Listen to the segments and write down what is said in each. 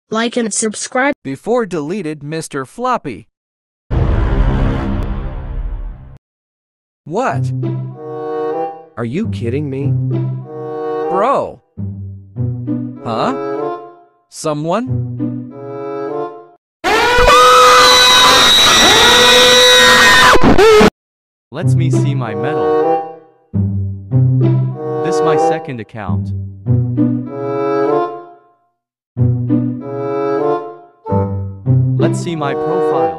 like and subscribe before deleted Mr. Floppy. What? Are you kidding me? Bro? Huh? Someone? Let me see my medal. This my second account. Let's see my profile.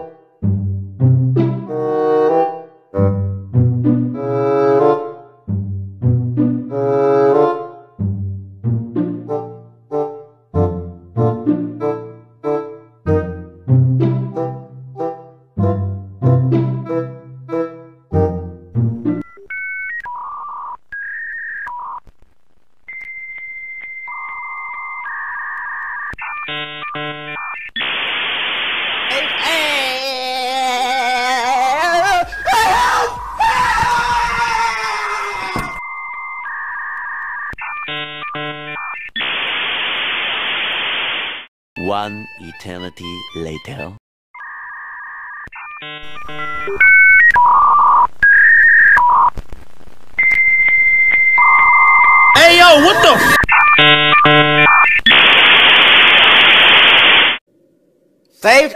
One eternity later. Hey yo, what the f? Saved.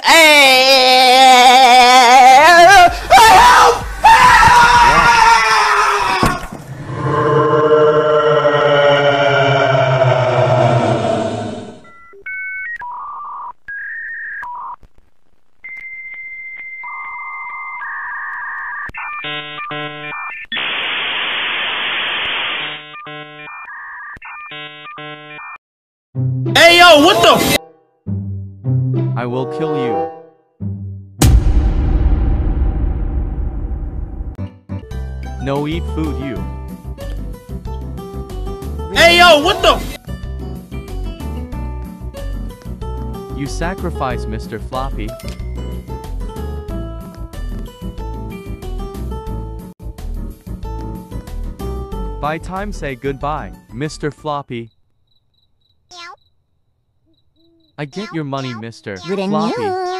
Hey yo, what the f? I will kill you. No, eat food, you. Hey yo, what the f? You sacrifice Mr. Floppy. By time say goodbye, Mr. Floppy. I get your money, Mr. Floppy.